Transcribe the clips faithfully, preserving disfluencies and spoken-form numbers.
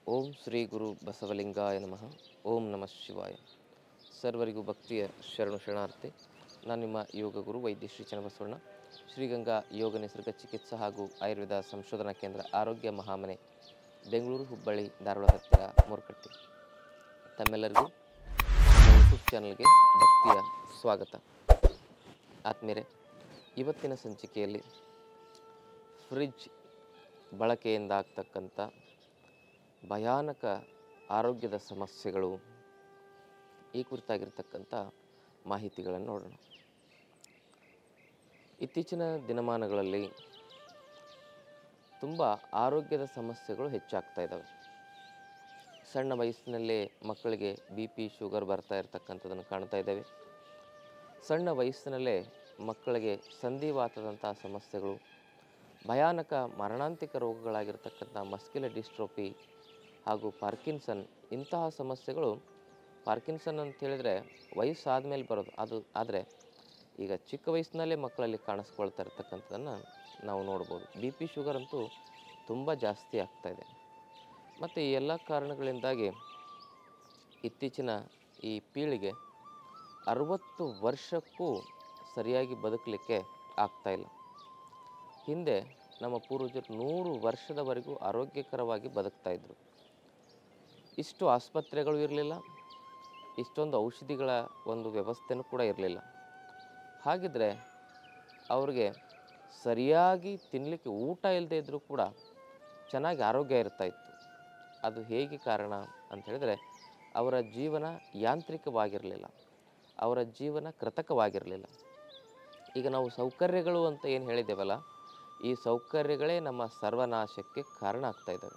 ಓಂ ಶ್ರೀ ಗುರು ಬಸವಲಿಂಗಾಯ ನಮಃ. ಓಂ ನಮಃ ಶಿವಾಯ. ಸರ್ವರಿಗೂ ಭಕ್ತಿಯ ಶರಣು ಶರಣಾರ್ಥಿ. ನಾನು ನಿಮ್ಮ ಯೋಗ ಗುರು ವೈದ್ಯ ಶ್ರೀ ಚನ್ನಬಸವಣ್ಣ, ಶ್ರೀಗಂಗಾ ಯೋಗ ನಿಸರ್ಗ ಚಿಕಿತ್ಸಾ ಹಾಗೂ ಆಯುರ್ವೇದ ಸಂಶೋಧನಾ ಕೇಂದ್ರ, ಆರೋಗ್ಯ ಮಹಾಮನೆ, ಬೆಂಗಳೂರು, ಹುಬ್ಬಳ್ಳಿ, ಧಾರವಾಡ ಹತ್ತಿರ ಮೂರ್ಕಟ್ಟಿ. ತಮ್ಮೆಲ್ಲರಿಗೂ ಯೂಟ್ಯೂಬ್ ಚಾನಲ್ಗೆ ಭಕ್ತಿಯ ಸ್ವಾಗತ. ಆತ್ಮೀಯರೇ, ಇವತ್ತಿನ ಸಂಚಿಕೆಯಲ್ಲಿ ಫ್ರಿಡ್ಜ್ ಬಳಕೆಯಿಂದ ಆಗ್ತಕ್ಕಂಥ ಭಯಾನಕ ಆರೋಗ್ಯದ ಸಮಸ್ಯೆಗಳು, ಈ ಕುರಿತಾಗಿರ್ತಕ್ಕಂಥ ಮಾಹಿತಿಗಳನ್ನು ನೋಡೋಣ. ಇತ್ತೀಚಿನ ದಿನಮಾನಗಳಲ್ಲಿ ತುಂಬ ಆರೋಗ್ಯದ ಸಮಸ್ಯೆಗಳು ಹೆಚ್ಚಾಗ್ತಾ ಇದ್ದಾವೆ. ಸಣ್ಣ ವಯಸ್ಸಿನಲ್ಲೇ ಮಕ್ಕಳಿಗೆ ಬಿ ಪಿ ಶುಗರ್ ಬರ್ತಾ ಇರತಕ್ಕಂಥದ್ದನ್ನು ಕಾಣ್ತಾ ಇದ್ದೇವೆ. ಸಣ್ಣ ವಯಸ್ಸಿನಲ್ಲೇ ಮಕ್ಕಳಿಗೆ ಸಂಧಿವಾತದಂಥ ಸಮಸ್ಯೆಗಳು, ಭಯಾನಕ ಮರಣಾಂತಿಕ ರೋಗಗಳಾಗಿರ್ತಕ್ಕಂಥ ಮಸ್ಕ್ಯುಲರ್ ಡಿಸ್ಟ್ರೋಫಿ ಹಾಗೂ ಪಾರ್ಕಿನ್ಸನ್, ಇಂತಹ ಸಮಸ್ಯೆಗಳು. ಪಾರ್ಕಿನ್ಸನ್ ಅಂತ ಹೇಳಿದರೆ ವಯಸ್ಸಾದ ಮೇಲೆ ಬರೋದು, ಅದು ಆದರೆ ಈಗ ಚಿಕ್ಕ ವಯಸ್ಸಿನಲ್ಲೇ ಮಕ್ಕಳಲ್ಲಿ ಕಾಣಿಸ್ಕೊಳ್ತಾ ಇರ್ತಕ್ಕಂಥದ್ದನ್ನು ನಾವು ನೋಡ್ಬೋದು. ಬಿ ಪಿ ಶುಗರ್ ಅಂತೂ ತುಂಬ ಜಾಸ್ತಿ ಆಗ್ತಾಯಿದೆ. ಮತ್ತು ಈ ಎಲ್ಲ ಕಾರಣಗಳಿಂದಾಗಿ ಇತ್ತೀಚಿನ ಈ ಪೀಳಿಗೆ ಅರುವತ್ತು ವರ್ಷಕ್ಕೂ ಸರಿಯಾಗಿ ಬದುಕಲಿಕ್ಕೆ ಆಗ್ತಾಯಿಲ್ಲ. ಹಿಂದೆ ನಮ್ಮ ಪೂರ್ವಜರು ನೂರು ವರ್ಷದವರೆಗೂ ಆರೋಗ್ಯಕರವಾಗಿ ಬದುಕ್ತಾಯಿದ್ರು. ಇಷ್ಟು ಆಸ್ಪತ್ರೆಗಳು ಇರಲಿಲ್ಲ, ಇಷ್ಟೊಂದು ಔಷಧಿಗಳ ಒಂದು ವ್ಯವಸ್ಥೆನೂ ಕೂಡ ಇರಲಿಲ್ಲ. ಹಾಗಿದ್ರೆ ಅವ್ರಿಗೆ ಸರಿಯಾಗಿ ತಿನ್ನಲಿಕ್ಕೆ ಊಟ ಇಲ್ಲದೆ ಇದ್ದರೂ ಕೂಡ ಚೆನ್ನಾಗಿ ಆರೋಗ್ಯ ಇರ್ತಾಯಿತ್ತು. ಅದು ಹೇಗೆ ಕಾರಣ ಅಂತ ಹೇಳಿದರೆ, ಅವರ ಜೀವನ ಯಾಂತ್ರಿಕವಾಗಿರಲಿಲ್ಲ, ಅವರ ಜೀವನ ಕೃತಕವಾಗಿರಲಿಲ್ಲ. ಈಗ ನಾವು ಸೌಕರ್ಯಗಳು ಅಂತ ಏನು ಹೇಳಿದ್ದೇವಲ್ಲ, ಈ ಸೌಕರ್ಯಗಳೇ ನಮ್ಮ ಸರ್ವನಾಶಕ್ಕೆ ಕಾರಣ ಆಗ್ತಾ ಇದ್ದಾವೆ.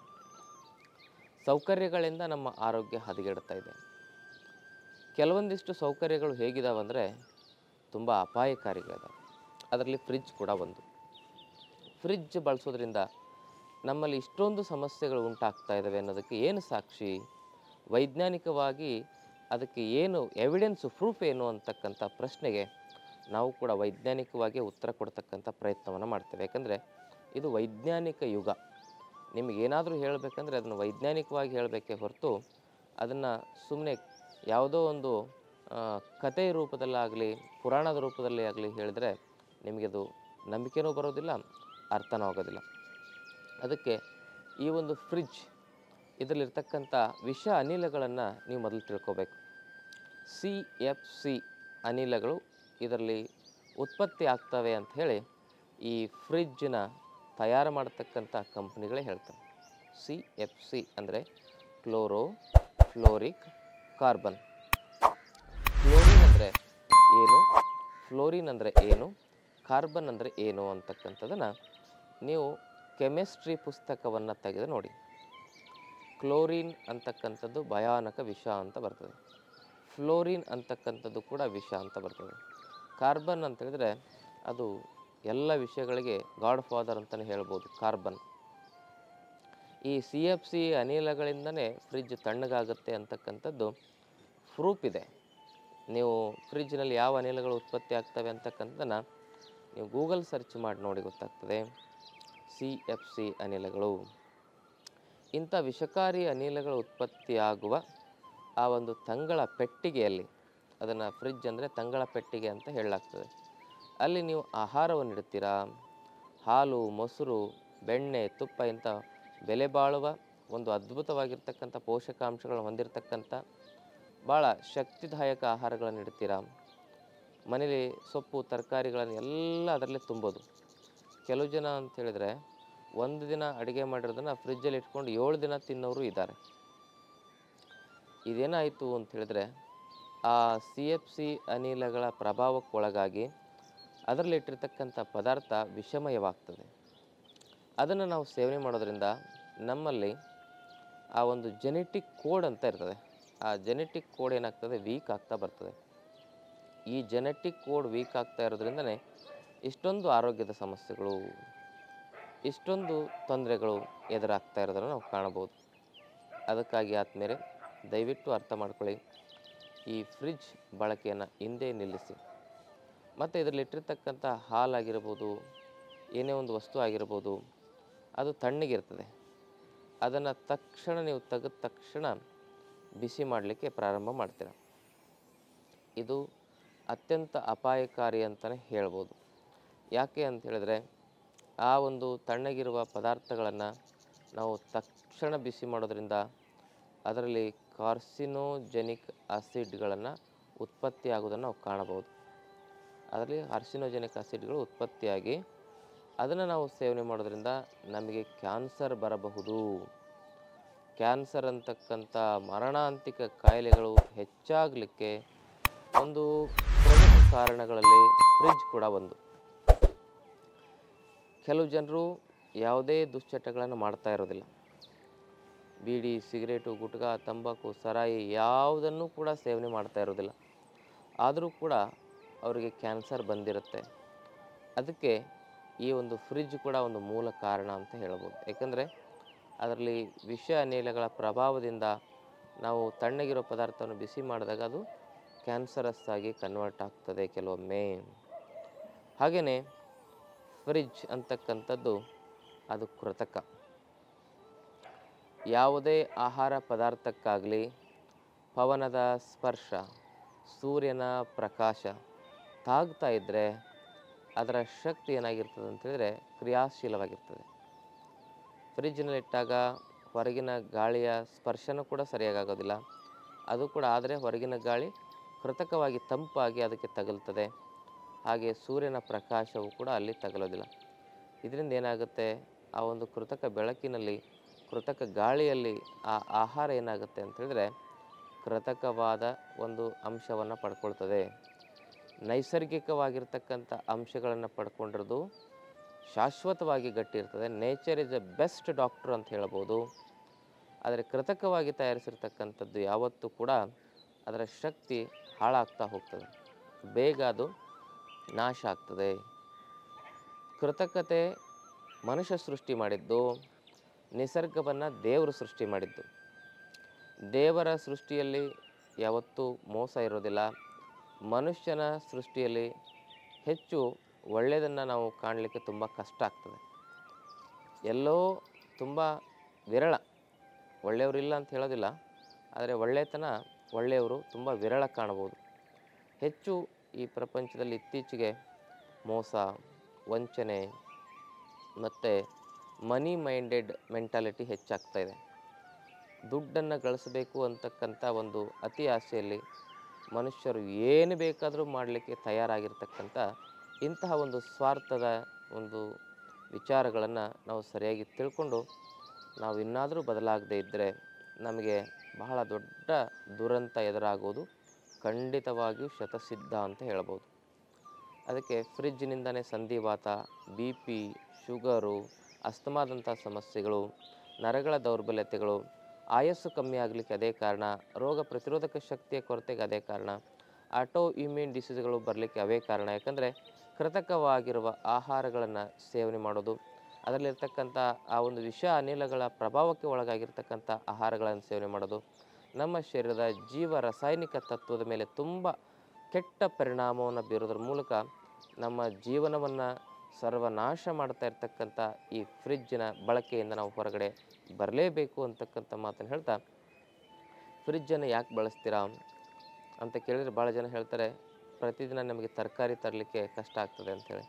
ಸೌಕರ್ಯಗಳಿಂದ ನಮ್ಮ ಆರೋಗ್ಯ ಹದಗೆಡ್ತಾ ಇದೆ. ಕೆಲವೊಂದಿಷ್ಟು ಸೌಕರ್ಯಗಳು ಹೇಗಿದ್ದಾವೆ ಅಂದರೆ ತುಂಬ ಅಪಾಯಕಾರಿಗಳಿದ್ದಾವೆ. ಅದರಲ್ಲಿ ಫ್ರಿಡ್ಜ್ ಕೂಡ ಒಂದು. ಫ್ರಿಡ್ಜ್ ಬಳಸೋದ್ರಿಂದ ನಮ್ಮಲ್ಲಿ ಇಷ್ಟೊಂದು ಸಮಸ್ಯೆಗಳು ಉಂಟಾಗ್ತಾ ಇದ್ದಾವೆ ಅನ್ನೋದಕ್ಕೆ ಏನು ಸಾಕ್ಷಿ, ವೈಜ್ಞಾನಿಕವಾಗಿ ಅದಕ್ಕೆ ಏನು ಎವಿಡೆನ್ಸು, ಪ್ರೂಫ್ ಏನು ಅಂತಕ್ಕಂಥ ಪ್ರಶ್ನೆಗೆ ನಾವು ಕೂಡ ವೈಜ್ಞಾನಿಕವಾಗಿ ಉತ್ತರ ಕೊಡ್ತಕ್ಕಂಥ ಪ್ರಯತ್ನವನ್ನು ಮಾಡ್ತೇವೆ. ಯಾಕಂದರೆ ಇದು ವೈಜ್ಞಾನಿಕ ಯುಗ. ನಿಮಗೇನಾದರೂ ಹೇಳಬೇಕಂದ್ರೆ ಅದನ್ನು ವೈಜ್ಞಾನಿಕವಾಗಿ ಹೇಳಬೇಕೇ ಹೊರತು ಅದನ್ನು ಸುಮ್ಮನೆ ಯಾವುದೋ ಒಂದು ಕಥೆಯ ರೂಪದಲ್ಲಾಗಲಿ ಪುರಾಣದ ರೂಪದಲ್ಲಿ ಆಗಲಿ ಹೇಳಿದರೆ ನಿಮಗದು ನಂಬಿಕೆನೂ ಬರೋದಿಲ್ಲ, ಅರ್ಥನೂ ಆಗೋದಿಲ್ಲ. ಅದಕ್ಕೆ ಈ ಒಂದು ಫ್ರಿಡ್ಜ್, ಇದರಲ್ಲಿರ್ತಕ್ಕಂಥ ವಿಷ ಅನಿಲಗಳನ್ನು ನೀವು ಮೊದಲು ತಿಳ್ಕೊಬೇಕು. ಸಿ ಎಫ್ ಸಿ ಅನಿಲಗಳು ಇದರಲ್ಲಿ ಉತ್ಪತ್ತಿ ಆಗ್ತವೆ ಅಂತ ಹೇಳಿ ಈ ಫ್ರಿಡ್ಜನ್ನ ತಯಾರು ಮಾಡತಕ್ಕಂಥ ಕಂಪ್ನಿಗಳೇ ಹೇಳ್ತವೆ. ಸಿ ಎಫ್ ಸಿ ಅಂದರೆ ಕ್ಲೋರೋ ಫ್ಲೋರಿಕ್ ಕಾರ್ಬನ್. ಫ್ಲೋರಿನ್ ಅಂದರೆ ಏನು, ಫ್ಲೋರಿನ್ ಅಂದರೆ ಏನು, ಕಾರ್ಬನ್ ಅಂದರೆ ಏನು ಅಂತಕ್ಕಂಥದ್ದನ್ನು ನೀವು ಕೆಮಿಸ್ಟ್ರಿ ಪುಸ್ತಕವನ್ನು ತೆಗೆದು ನೋಡಿ. ಕ್ಲೋರಿನ್ ಅಂತಕ್ಕಂಥದ್ದು ಭಯಾನಕ ವಿಷ ಅಂತ ಬರ್ತದೆ. ಫ್ಲೋರಿನ್ ಅಂತಕ್ಕಂಥದ್ದು ಕೂಡ ವಿಷ ಅಂತ ಬರ್ತದೆ. ಕಾರ್ಬನ್ ಅಂತ ಹೇಳಿದರೆ ಅದು ಎಲ್ಲ ವಿಷಯಗಳಿಗೆ ಗಾಡ್ ಫಾದರ್ ಅಂತಲೇ ಹೇಳ್ಬೋದು, ಕಾರ್ಬನ್. ಈ ಸಿ ಎಫ್ ಸಿ ಅನಿಲಗಳಿಂದನೇ ಫ್ರಿಡ್ಜ್ ತಣ್ಣಗಾಗುತ್ತೆ ಅಂತಕ್ಕಂಥದ್ದು ಪ್ರೂಫ್ ಇದೆ. ನೀವು ಫ್ರಿಡ್ಜ್ನಲ್ಲಿ ಯಾವ ಅನಿಲಗಳು ಉತ್ಪತ್ತಿ ಆಗ್ತವೆ ಅಂತಕ್ಕಂಥದ್ದನ್ನು ನೀವು ಗೂಗಲ್ ಸರ್ಚ್ ಮಾಡಿ ನೋಡಿ, ಗೊತ್ತಾಗ್ತದೆ. ಸಿ ಎಫ್ ಸಿ ಅನಿಲಗಳು, ಇಂಥ ವಿಷಕಾರಿ ಅನಿಲಗಳು ಉತ್ಪತ್ತಿಯಾಗುವ ಆ ಒಂದು ತಂಗಳ ಪೆಟ್ಟಿಗೆಯಲ್ಲಿ, ಅದನ್ನು ಫ್ರಿಡ್ಜ್ ಅಂದರೆ ತಂಗಳ ಪೆಟ್ಟಿಗೆ ಅಂತ ಹೇಳಲಾಗ್ತದೆ. ಅಲ್ಲಿ ನೀವು ಆಹಾರವನ್ನು ಇಡ್ತೀರಾ, ಹಾಲು, ಮೊಸರು, ಬೆಣ್ಣೆ, ತುಪ್ಪ, ಇಂಥ ಬೆಲೆ ಬಾಳುವ ಒಂದು ಅದ್ಭುತವಾಗಿರ್ತಕ್ಕಂಥ ಪೋಷಕಾಂಶಗಳನ್ನು ಹೊಂದಿರತಕ್ಕಂಥ ಭಾಳ ಶಕ್ತಿದಾಯಕ ಆಹಾರಗಳನ್ನು ಇಡ್ತೀರಾ. ಮನೇಲಿ ಸೊಪ್ಪು ತರಕಾರಿಗಳನ್ನು ಎಲ್ಲ ಅದರಲ್ಲೇ ತುಂಬೋದು. ಕೆಲವು ಜನ ಅಂತ ಹೇಳಿದರೆ ಒಂದು ದಿನ ಅಡುಗೆ ಮಾಡಿರೋದನ್ನು ಫ್ರಿಡ್ಜಲ್ಲಿ ಇಟ್ಕೊಂಡು ಏಳು ದಿನ ತಿನ್ನೋರು ಇದ್ದಾರೆ. ಇದೇನಾಯಿತು ಅಂತ ಹೇಳಿದರೆ ಆ ಸಿ ಎಫ್ ಸಿ ಅನಿಲಗಳ ಪ್ರಭಾವಕ್ಕೊಳಗಾಗಿ ಅದರಲ್ಲಿಟ್ಟಿರ್ತಕ್ಕಂಥ ಪದಾರ್ಥ ವಿಷಮಯವಾಗ್ತದೆ. ಅದನ್ನು ನಾವು ಸೇವನೆ ಮಾಡೋದ್ರಿಂದ ನಮ್ಮಲ್ಲಿ ಆ ಒಂದು ಜೆನೆಟಿಕ್ ಕೋಡ್ ಅಂತ ಇರ್ತದೆ. ಆ ಜೆನೆಟಿಕ್ ಕೋಡ್ ಏನಾಗ್ತದೆ, ವೀಕ್ ಆಗ್ತಾ ಬರ್ತದೆ. ಈ ಜೆನೆಟಿಕ್ ಕೋಡ್ ವೀಕ್ ಆಗ್ತಾ ಇರೋದ್ರಿಂದನೇ ಇಷ್ಟೊಂದು ಆರೋಗ್ಯದ ಸಮಸ್ಯೆಗಳು, ಇಷ್ಟೊಂದು ತೊಂದರೆಗಳು ಎದುರಾಗ್ತಾ ಇರೋದನ್ನು ನಾವು ಕಾಣಬೋದು. ಅದಕ್ಕಾಗಿ ಆದಮೇಲೆ ದಯವಿಟ್ಟು ಅರ್ಥ ಮಾಡ್ಕೊಳ್ಳಿ, ಈ ಫ್ರಿಡ್ಜ್ ಬಳಕೆಯನ್ನು ಹಿಂದೆ ನಿಲ್ಲಿಸಿ. ಮತ್ತು ಇದರಲ್ಲಿಟ್ಟಿರ್ತಕ್ಕಂಥ ಹಾಲಾಗಿರ್ಬೋದು, ಏನೇ ಒಂದು ವಸ್ತು ಆಗಿರ್ಬೋದು, ಅದು ತಣ್ಣಗಿರ್ತದೆ. ಅದನ್ನು ತಕ್ಷಣ ನೀವು ತೆಗೆದ ತಕ್ಷಣ ಬಿಸಿ ಮಾಡಲಿಕ್ಕೆ ಪ್ರಾರಂಭ ಮಾಡ್ತೀರ. ಇದು ಅತ್ಯಂತ ಅಪಾಯಕಾರಿ ಅಂತಲೇ ಹೇಳ್ಬೋದು. ಯಾಕೆ ಅಂತ ಹೇಳಿದ್ರೆ ಆ ಒಂದು ತಣ್ಣಗಿರುವ ಪದಾರ್ಥಗಳನ್ನು ನಾವು ತಕ್ಷಣ ಬಿಸಿ ಮಾಡೋದ್ರಿಂದ ಅದರಲ್ಲಿ ಕಾರ್ಸಿನೋಜೆನಿಕ್ ಆಸಿಡ್ಗಳನ್ನು ಉತ್ಪತ್ತಿಯಾಗೋದನ್ನು ನಾವು ಕಾಣಬಹುದು. ಅದರಲ್ಲಿ ಕಾರ್ಸಿನೋಜೆನಿಕ್ ಆಸಿಡ್ಗಳು ಉತ್ಪತ್ತಿಯಾಗಿ ಅದನ್ನು ನಾವು ಸೇವನೆ ಮಾಡೋದ್ರಿಂದ ನಮಗೆ ಕ್ಯಾನ್ಸರ್ ಬರಬಹುದು. ಕ್ಯಾನ್ಸರ್ ಅಂತಕ್ಕಂಥ ಮರಣಾಂತಿಕ ಕಾಯಿಲೆಗಳು ಹೆಚ್ಚಾಗಲಿಕ್ಕೆ ಒಂದು ಪ್ರಮುಖ ಕಾರಣಗಳಲ್ಲಿ ಫ್ರಿಜ್ ಕೂಡ ಒಂದು. ಕೆಲವು ಜನರು ಯಾವುದೇ ದುಶ್ಚಟಗಳನ್ನು ಮಾಡ್ತಾ ಇರೋದಿಲ್ಲ. ಬೀಡಿ, ಸಿಗರೇಟು, ಗುಟ್ಕಾ, ತಂಬಾಕು, ಸರಾಯಿ ಯಾವುದನ್ನು ಕೂಡ ಸೇವನೆ ಮಾಡ್ತಾ ಇರೋದಿಲ್ಲ. ಆದರೂ ಕೂಡ ಅವರಿಗೆ ಕ್ಯಾನ್ಸರ್ ಬಂದಿರುತ್ತೆ. ಅದಕ್ಕೆ ಈ ಒಂದು ಫ್ರಿಜ್ ಕೂಡ ಒಂದು ಮೂಲ ಕಾರಣ ಅಂತ ಹೇಳ್ಬೋದು. ಏಕೆಂದರೆ ಅದರಲ್ಲಿ ವಿಷ ಅನಿಲಗಳ ಪ್ರಭಾವದಿಂದ ನಾವು ತಣ್ಣಗಿರೋ ಪದಾರ್ಥವನ್ನು ಬಿಸಿ ಮಾಡಿದಾಗ ಅದು ಕ್ಯಾನ್ಸರಸ್ ಆಗಿ ಕನ್ವರ್ಟ್ ಆಗ್ತದೆ ಕೆಲವೊಮ್ಮೆ. ಹಾಗೆಯೇ ಫ್ರಿಜ್ ಅಂತಕ್ಕಂಥದ್ದು ಅದು ಕೃತಕ. ಯಾವುದೇ ಆಹಾರ ಪದಾರ್ಥಕ್ಕಾಗಲಿ ಪವನದ ಸ್ಪರ್ಶ, ಸೂರ್ಯನ ಪ್ರಕಾಶ ತಾಗ್ತಾ ಇದ್ದರೆ ಅದರ ಶಕ್ತಿ ಏನಾಗಿರ್ತದೆ ಅಂತೇಳಿದರೆ ಕ್ರಿಯಾಶೀಲವಾಗಿರ್ತದೆ. ಫ್ರಿಜ್ನಲ್ಲಿಟ್ಟಾಗ ಹೊರಗಿನ ಗಾಳಿಯ ಸ್ಪರ್ಶನೂ ಕೂಡ ಸರಿಯಾಗಿ ಆಗೋದಿಲ್ಲ. ಅದು ಕೂಡ ಆದರೆ ಹೊರಗಿನ ಗಾಳಿ ಕೃತಕವಾಗಿ ತಂಪಾಗಿ ಅದಕ್ಕೆ ತಗಲ್ತದೆ. ಹಾಗೆ ಸೂರ್ಯನ ಪ್ರಕಾಶವು ಕೂಡ ಅಲ್ಲಿ ತಗಲೋದಿಲ್ಲ. ಇದರಿಂದ ಏನಾಗುತ್ತೆ, ಆ ಒಂದು ಕೃತಕ ಬೆಳಕಿನಲ್ಲಿ, ಕೃತಕ ಗಾಳಿಯಲ್ಲಿ ಆ ಆಹಾರ ಏನಾಗುತ್ತೆ ಅಂತೇಳಿದರೆ ಕೃತಕವಾದ ಒಂದು ಅಂಶವನ್ನು ಪಡ್ಕೊಳ್ತದೆ. ನೈಸರ್ಗಿಕವಾಗಿರ್ತಕ್ಕಂಥ ಅಂಶಗಳನ್ನು ಪಡ್ಕೊಂಡಿರೋದು ಶಾಶ್ವತವಾಗಿ ಗಟ್ಟಿ ಇರ್ತದೆ. Nature is a best doctor ಅಂತ ಹೇಳ್ಬೋದು. ಆದರೆ ಕೃತಕವಾಗಿ ತಯಾರಿಸಿರ್ತಕ್ಕಂಥದ್ದು ಯಾವತ್ತೂ ಕೂಡ ಅದರ ಶಕ್ತಿ ಹಾಳಾಗ್ತಾ ಹೋಗ್ತದೆ, ಬೇಗ ಅದು ನಾಶ ಆಗ್ತದೆ. ಕೃತಕತೆ ಮನುಷ್ಯ ಸೃಷ್ಟಿ ಮಾಡಿದ್ದು, ನಿಸರ್ಗವನ್ನು ದೇವರು ಸೃಷ್ಟಿ ಮಾಡಿದ್ದು. ದೇವರ ಸೃಷ್ಟಿಯಲ್ಲಿ ಯಾವತ್ತೂ ಮೋಸ ಇರೋದಿಲ್ಲ. ಮನುಷ್ಯನ ಸೃಷ್ಟಿಯಲ್ಲಿ ಹೆಚ್ಚು ಒಳ್ಳೆಯದನ್ನು ನಾವು ಕಾಣಲಿಕ್ಕೆ ತುಂಬ ಕಷ್ಟ ಆಗ್ತದೆ. ಎಲ್ಲೋ ತುಂಬ ವಿರಳ. ಒಳ್ಳೆಯವರಿಲ್ಲ ಅಂತ ಹೇಳೋದಿಲ್ಲ, ಆದರೆ ಒಳ್ಳೆಯತನ, ಒಳ್ಳೆಯವರು ತುಂಬ ವಿರಳ ಕಾಣ್ಬೋದು. ಹೆಚ್ಚು ಈ ಪ್ರಪಂಚದಲ್ಲಿ ಇತ್ತೀಚೆಗೆ ಮೋಸ, ವಂಚನೆ ಮತ್ತು ಮನಿ ಮೈಂಡೆಡ್ ಮೆಂಟಾಲಿಟಿ ಹೆಚ್ಚಾಗ್ತಾ ಇದೆ. ದುಡ್ಡನ್ನು ಗಳಿಸಬೇಕು ಅಂತಕ್ಕಂಥ ಒಂದು ಅತಿ ಆಸೆಯಲ್ಲಿ ಮನುಷ್ಯರು ಏನು ಬೇಕಾದರೂ ಮಾಡಲಿಕ್ಕೆ ತಯಾರಾಗಿರ್ತಕ್ಕಂಥ ಇಂತಹ ಒಂದು ಸ್ವಾರ್ಥದ ಒಂದು ವಿಚಾರಗಳನ್ನು ನಾವು ಸರಿಯಾಗಿ ತಿಳ್ಕೊಂಡು ನಾವು ಇನ್ನಾದರೂ ಬದಲಾಗದೇ ಇದ್ದರೆ ನಮಗೆ ಬಹಳ ದೊಡ್ಡ ದುರಂತ ಎದುರಾಗೋದು ಖಂಡಿತವಾಗಿಯೂ ಶತಸಿದ್ಧ ಅಂತ ಹೇಳ್ಬೋದು. ಅದಕ್ಕೆ ಫ್ರಿಜ್ನಿಂದನೇ ಸಂಧಿವಾತ, ಬಿ ಪಿ, ಶುಗರು, ಅಸ್ತಮಾದಂಥ ಸಮಸ್ಯೆಗಳು, ನರಗಳ ದೌರ್ಬಲ್ಯತೆಗಳು, ಆಯಸ್ಸು ಕಮ್ಮಿ ಆಗಲಿಕ್ಕೆ ಅದೇ ಕಾರಣ, ರೋಗ ಪ್ರತಿರೋಧಕ ಶಕ್ತಿಯ ಕೊರತೆಗೆ ಅದೇ ಕಾರಣ, ಆಟೋ ಇಮ್ಯೂನ್ ಡಿಸೀಸ್ಗಳು ಬರಲಿಕ್ಕೆ ಅವೇ ಕಾರಣ. ಯಾಕಂದರೆ ಕೃತಕವಾಗಿರುವ ಆಹಾರಗಳನ್ನು ಸೇವನೆ ಮಾಡೋದು, ಅದರಲ್ಲಿರ್ತಕ್ಕಂಥ ಆ ಒಂದು ವಿಷ ಅನಿಲಗಳ ಪ್ರಭಾವಕ್ಕೆ ಒಳಗಾಗಿರ್ತಕ್ಕಂಥ ಆಹಾರಗಳನ್ನು ಸೇವನೆ ಮಾಡೋದು ನಮ್ಮ ಶರೀರದ ಜೀವ ರಾಸಾಯನಿಕ ತತ್ವದ ಮೇಲೆ ತುಂಬ ಕೆಟ್ಟ ಪರಿಣಾಮವನ್ನು ಬೀರೋದ್ರ ಮೂಲಕ ನಮ್ಮ ಜೀವನವನ್ನು ಸರ್ವನಾಶ ಮಾಡ್ತಾ ಇರ್ತಕ್ಕಂಥ ಈ ಫ್ರಿಜ್ಜಿನ ಬಳಕೆಯಿಂದ ನಾವು ಹೊರಗಡೆ ಬರಲೇಬೇಕು ಅಂತಕ್ಕಂಥ ಮಾತನ್ನು ಹೇಳ್ತಾ, ಫ್ರಿಜ್ಜನ್ನು ಯಾಕೆ ಬಳಸ್ತೀರಾ ಅಂತ ಕೇಳಿದರೆ ಭಾಳ ಜನ ಹೇಳ್ತಾರೆ, ಪ್ರತಿದಿನ ನಮಗೆ ತರಕಾರಿ ತರಲಿಕ್ಕೆ ಕಷ್ಟ ಆಗ್ತದೆ ಅಂಥೇಳಿ.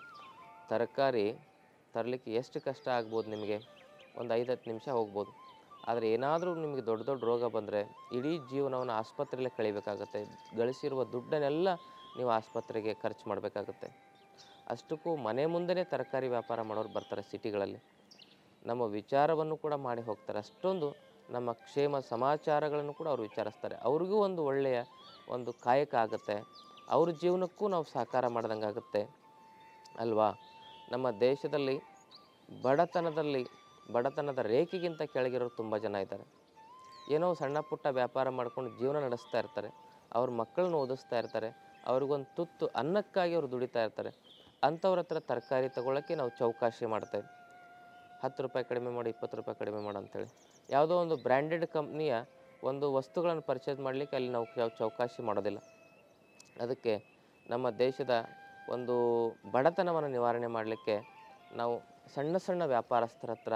ತರಕಾರಿ ತರಲಿಕ್ಕೆ ಎಷ್ಟು ಕಷ್ಟ ಆಗ್ಬೋದು ನಿಮಗೆ? ಒಂದು ಐದು ಹತ್ತು ನಿಮಿಷ ಹೋಗ್ಬೋದು. ಆದರೆ ಏನಾದರೂ ನಿಮಗೆ ದೊಡ್ಡ ದೊಡ್ಡ ರೋಗ ಬಂದರೆ ಇಡೀ ಜೀವನವನ್ನು ಆಸ್ಪತ್ರೆಯಲ್ಲೇ ಕಳಿಬೇಕಾಗತ್ತೆ. ಗಳಿಸಿರುವ ದುಡ್ಡನ್ನೆಲ್ಲ ನೀವು ಆಸ್ಪತ್ರೆಗೆ ಖರ್ಚು ಮಾಡಬೇಕಾಗುತ್ತೆ. ಅಷ್ಟಕ್ಕೂ ಮನೆ ಮುಂದೆನೇ ತರಕಾರಿ ವ್ಯಾಪಾರ ಮಾಡೋರು ಬರ್ತಾರೆ ಸಿಟಿಗಳಲ್ಲಿ. ನಮ್ಮ ವಿಚಾರವನ್ನು ಕೂಡ ಮಾಡಿ ಹೋಗ್ತಾರೆ. ಅಷ್ಟೊಂದು ನಮ್ಮ ಕ್ಷೇಮ ಸಮಾಚಾರಗಳನ್ನು ಕೂಡ ಅವರು ವಿಚಾರಿಸ್ತಾರೆ. ಅವ್ರಿಗೂ ಒಂದು ಒಳ್ಳೆಯ ಒಂದು ಕಾಯಕ ಆಗುತ್ತೆ, ಅವ್ರ ಜೀವನಕ್ಕೂ ನಾವು ಸಹಕಾರ ಮಾಡ್ದಂಗೆ ಆಗುತ್ತೆ ಅಲ್ವಾ? ನಮ್ಮ ದೇಶದಲ್ಲಿ ಬಡತನದಲ್ಲಿ ಬಡತನದ ರೇಖೆಗಿಂತ ಕೆಳಗಿರೋರು ತುಂಬ ಜನ ಇದ್ದಾರೆ. ಏನೋ ಸಣ್ಣ ಪುಟ್ಟ ವ್ಯಾಪಾರ ಮಾಡ್ಕೊಂಡು ಜೀವನ ನಡೆಸ್ತಾ ಇರ್ತಾರೆ. ಅವ್ರ ಮಕ್ಕಳನ್ನ ಓದಿಸ್ತಾ ಇರ್ತಾರೆ. ಅವ್ರಿಗೊಂದು ತುತ್ತು ಅನ್ನಕ್ಕಾಗಿ ಅವ್ರು ದುಡಿತಾ ಇರ್ತಾರೆ. ಅಂಥವ್ರ ಹತ್ರ ತರಕಾರಿ ತೊಗೊಳಕ್ಕೆ ನಾವು ಚೌಕಾಶಿ ಮಾಡ್ತೇವೆ. ಹತ್ತು ರೂಪಾಯಿ ಕಡಿಮೆ ಮಾಡಿ, ಇಪ್ಪತ್ತು ರೂಪಾಯಿ ಕಡಿಮೆ ಮಾಡು ಅಂಥೇಳಿ. ಯಾವುದೋ ಒಂದು ಬ್ರ್ಯಾಂಡೆಡ್ ಕಂಪ್ನಿಯ ಒಂದು ವಸ್ತುಗಳನ್ನು ಪರ್ಚೇಸ್ ಮಾಡಲಿಕ್ಕೆ ಅಲ್ಲಿ ನಾವು ಯಾವ ಚೌಕಾಶಿ ಮಾಡೋದಿಲ್ಲ. ಅದಕ್ಕೆ ನಮ್ಮ ದೇಶದ ಒಂದು ಬಡತನವನ್ನು ನಿವಾರಣೆ ಮಾಡಲಿಕ್ಕೆ ನಾವು ಸಣ್ಣ ಸಣ್ಣ ವ್ಯಾಪಾರಸ್ಥರ ಹತ್ರ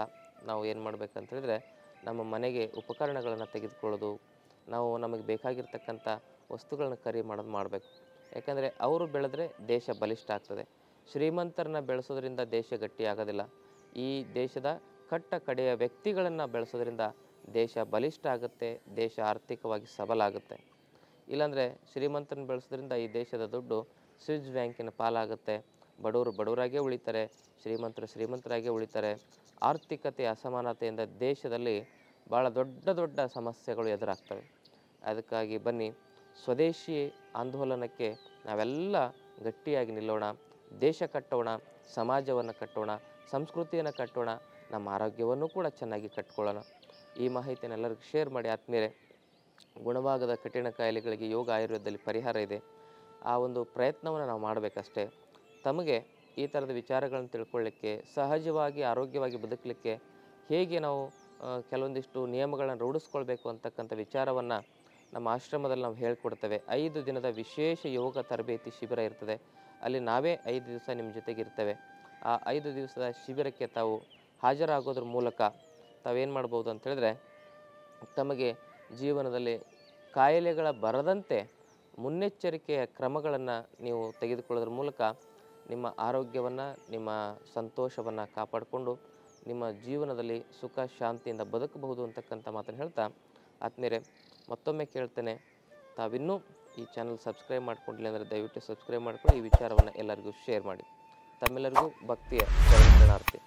ನಾವು ಏನು ಮಾಡಬೇಕಂತ ಹೇಳಿದ್ರೆ ನಮ್ಮ ಮನೆಗೆ ಉಪಕರಣಗಳನ್ನು ತೆಗೆದುಕೊಳ್ಳೋದು, ನಾವು ನಮಗೆ ಬೇಕಾಗಿರ್ತಕ್ಕಂಥ ವಸ್ತುಗಳನ್ನ ಖರೀದಿ ಮಾಡೋದು ಮಾಡಬೇಕು. ಯಾಕಂದರೆ ಅವರು ಬೆಳೆದ್ರೆ ದೇಶ ಬಲಿಷ್ಠ ಆಗ್ತದೆ. ಶ್ರೀಮಂತರನ್ನ ಬೆಳೆಸೋದ್ರಿಂದ ದೇಶ ಗಟ್ಟಿ ಆಗೋದಿಲ್ಲ. ಈ ದೇಶದ ಕಟ್ಟ ಕಡೆಯ ವ್ಯಕ್ತಿಗಳನ್ನು ಬೆಳೆಸೋದ್ರಿಂದ ದೇಶ ಬಲಿಷ್ಠ ಆಗುತ್ತೆ, ದೇಶ ಆರ್ಥಿಕವಾಗಿ ಸಬಲ ಆಗುತ್ತೆ. ಇಲ್ಲಾಂದರೆ ಶ್ರೀಮಂತರನ್ನ ಬೆಳೆಸೋದ್ರಿಂದ ಈ ದೇಶದ ದುಡ್ಡು ಸ್ವಿಸ್ ಬ್ಯಾಂಕಿನ ಪಾಲಾಗುತ್ತೆ, ಬಡವರು ಬಡವರಾಗೇ ಉಳಿತಾರೆ, ಶ್ರೀಮಂತರು ಶ್ರೀಮಂತರಾಗೇ ಉಳಿತಾರೆ. ಆರ್ಥಿಕತೆ ಅಸಮಾನತೆಯಿಂದ ದೇಶದಲ್ಲಿ ಭಾಳ ದೊಡ್ಡ ದೊಡ್ಡ ಸಮಸ್ಯೆಗಳು ಎದುರಾಗ್ತವೆ. ಅದಕ್ಕಾಗಿ ಬನ್ನಿ, ಸ್ವದೇಶಿ ಆಂದೋಲನಕ್ಕೆ ನಾವೆಲ್ಲ ಗಟ್ಟಿಯಾಗಿ ನಿಲ್ಲೋಣ, ದೇಶ ಕಟ್ಟೋಣ, ಸಮಾಜವನ್ನು ಕಟ್ಟೋಣ, ಸಂಸ್ಕೃತಿಯನ್ನು ಕಟ್ಟೋಣ, ನಮ್ಮ ಆರೋಗ್ಯವನ್ನು ಕೂಡ ಚೆನ್ನಾಗಿ ಕಟ್ಕೊಳ್ಳೋಣ. ಈ ಮಾಹಿತಿಯನ್ನು ಎಲ್ಲರಿಗೂ ಶೇರ್ ಮಾಡಿ ಆದ್ಮೇಲೆ ಗುಣವಾಗದ ಕಠಿಣ ಕಾಯಿಲೆಗಳಿಗೆ ಯೋಗ ಆಯುರ್ವೇದದಲ್ಲಿ ಪರಿಹಾರ ಇದೆ. ಆ ಒಂದು ಪ್ರಯತ್ನವನ್ನು ನಾವು ಮಾಡಬೇಕಷ್ಟೇ. ತಮಗೆ ಈ ಥರದ ವಿಚಾರಗಳನ್ನು ತಿಳ್ಕೊಳ್ಳಿಕ್ಕೆ, ಸಹಜವಾಗಿ ಆರೋಗ್ಯವಾಗಿ ಬದುಕಲಿಕ್ಕೆ ಹೇಗೆ ನಾವು ಕೆಲವೊಂದಿಷ್ಟು ನಿಯಮಗಳನ್ನು ರೂಢಿಸ್ಕೊಳ್ಬೇಕು ಅಂತಕ್ಕಂಥ ವಿಚಾರವನ್ನು ನಮ್ಮ ಆಶ್ರಮದಲ್ಲಿ ನಾವು ಹೇಳ್ಕೊಡ್ತೇವೆ. ಐದು ದಿನದ ವಿಶೇಷ ಯೋಗ ತರಬೇತಿ ಶಿಬಿರ ಇರ್ತದೆ. ಅಲ್ಲಿ ನಾವೇ ಐದು ದಿವಸ ನಿಮ್ಮ ಜೊತೆಗೆ ಇರ್ತೇವೆ. ಆ ಐದು ದಿವಸದ ಶಿಬಿರಕ್ಕೆ ತಾವು ಹಾಜರಾಗೋದ್ರ ಮೂಲಕ ತಾವೇನು ಮಾಡ್ಬೋದು ಅಂತ ಹೇಳಿದ್ರೆ, ತಮಗೆ ಜೀವನದಲ್ಲಿ ಕಾಯಿಲೆಗಳ ಬರದಂತೆ ಮುನ್ನೆಚ್ಚರಿಕೆಯ ಕ್ರಮಗಳನ್ನು ನೀವು ತೆಗೆದುಕೊಳ್ಳೋದ್ರ ಮೂಲಕ ನಿಮ್ಮ ಆರೋಗ್ಯವನ್ನು, ನಿಮ್ಮ ಸಂತೋಷವನ್ನು ಕಾಪಾಡಿಕೊಂಡು ನಿಮ್ಮ ಜೀವನದಲ್ಲಿ ಸುಖ ಶಾಂತಿಯಿಂದ ಬದುಕಬಹುದು ಅಂತಕ್ಕಂಥ ಮಾತನ್ನು ಹೇಳ್ತಾ, ಆದ್ಮೇಲೆ ಮತ್ತೊಮ್ಮೆ ಕೇಳ್ತೇನೆ, ತಾವಿನ್ನೂ ಈ ಚಾನಲ್ ಸಬ್ಸ್ಕ್ರೈಬ್ ಮಾಡ್ಕೊಂಡಿಲ್ಲ ಅಂದರೆ ದಯವಿಟ್ಟು ಸಬ್ಸ್ಕ್ರೈಬ್ ಮಾಡ್ಕೊಂಡು ಈ ವಿಚಾರವನ್ನು ಎಲ್ಲರಿಗೂ ಶೇರ್ ಮಾಡಿ. ತಮ್ಮೆಲ್ಲರಿಗೂ ಭಕ್ತಿಯ ಶರಣಾರ್ಥಿ.